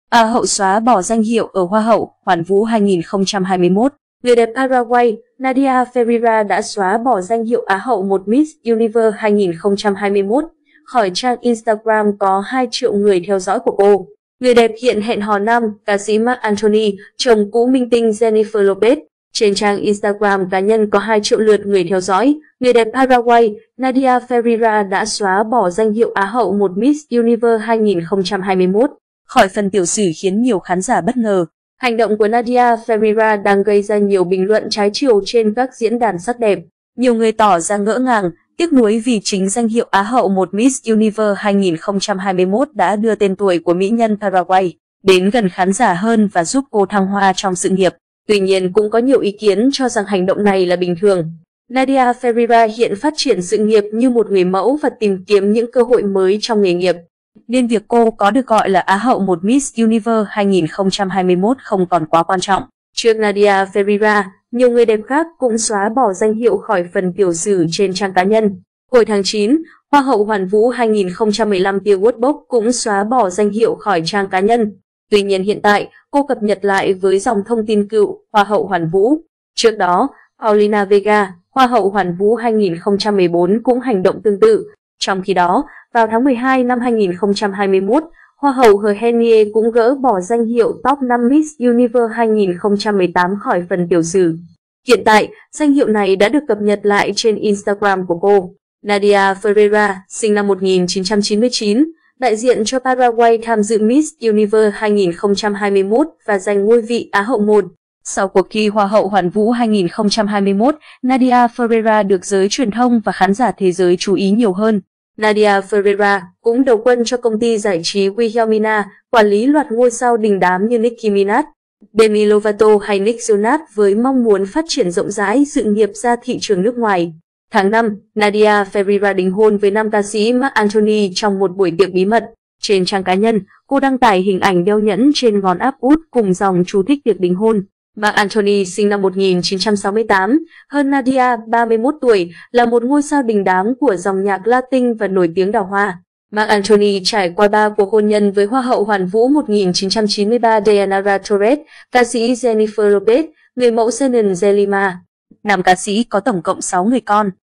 Á hậu xóa bỏ danh hiệu ở Hoa hậu Hoàn Vũ 2021. Người đẹp Paraguay Nadia Ferreira đã xóa bỏ danh hiệu Á hậu một Miss Universe 2021 khỏi trang Instagram có 2 triệu người theo dõi của cô. Người đẹp hiện hẹn hò nam ca sĩ Marc Anthony, chồng cũ minh tinh Jennifer Lopez. Trên trang Instagram cá nhân có 2 triệu lượt người theo dõi, người đẹp Paraguay Nadia Ferreira đã xóa bỏ danh hiệu Á hậu một Miss Universe 2021 khỏi phần tiểu sử khiến nhiều khán giả bất ngờ. Hành động của Nadia Ferreira đang gây ra nhiều bình luận trái chiều trên các diễn đàn sắc đẹp. Nhiều người tỏ ra ngỡ ngàng, tiếc nuối vì chính danh hiệu Á hậu một Miss Universe 2021 đã đưa tên tuổi của mỹ nhân Paraguay đến gần khán giả hơn và giúp cô thăng hoa trong sự nghiệp. Tuy nhiên cũng có nhiều ý kiến cho rằng hành động này là bình thường. Nadia Ferreira hiện phát triển sự nghiệp như một người mẫu và tìm kiếm những cơ hội mới trong nghề nghiệp, nên việc cô có được gọi là Á hậu một Miss Universe 2021 không còn quá quan trọng. Trước Nadia Ferreira, nhiều người đẹp khác cũng xóa bỏ danh hiệu khỏi phần tiểu sử trên trang cá nhân. Hồi tháng 9, Hoa hậu Hoàn Vũ 2015 Pia Woodbox cũng xóa bỏ danh hiệu khỏi trang cá nhân. Tuy nhiên hiện tại, cô cập nhật lại với dòng thông tin cựu Hoa hậu Hoàn Vũ. Trước đó, Paulina Vega, Hoa hậu Hoàn Vũ 2014 cũng hành động tương tự. Trong khi đó, vào tháng 12 năm 2021, Hoa hậu Henie cũng gỡ bỏ danh hiệu Top 5 Miss Universe 2018 khỏi phần tiểu sử. Hiện tại, danh hiệu này đã được cập nhật lại trên Instagram của cô. Nadia Ferreira, sinh năm 1999, đại diện cho Paraguay tham dự Miss Universe 2021 và giành ngôi vị Á hậu 1. Sau cuộc thi Hoa hậu Hoàn Vũ 2021, Nadia Ferreira được giới truyền thông và khán giả thế giới chú ý nhiều hơn. Nadia Ferreira cũng đầu quân cho công ty giải trí Wilhelmina, quản lý loạt ngôi sao đình đám như Nicki Minaj, Demi Lovato hay Nick Jonas với mong muốn phát triển rộng rãi sự nghiệp ra thị trường nước ngoài. Tháng 5, Nadia Ferreira đính hôn với nam ca sĩ Marc Anthony trong một buổi tiệc bí mật. Trên trang cá nhân, cô đăng tải hình ảnh đeo nhẫn trên ngón áp út cùng dòng chú thích tiệc đính hôn. Marc Anthony sinh năm 1968, hơn Nadia 31 tuổi, là một ngôi sao đình đám của dòng nhạc Latin và nổi tiếng đào hoa. Marc Anthony trải qua 3 cuộc hôn nhân với Hoa hậu Hoàn Vũ 1993 Dayanara Torres, ca sĩ Jennifer Lopez, người mẫu Shannon Zelima. Nam ca sĩ có tổng cộng 6 người con.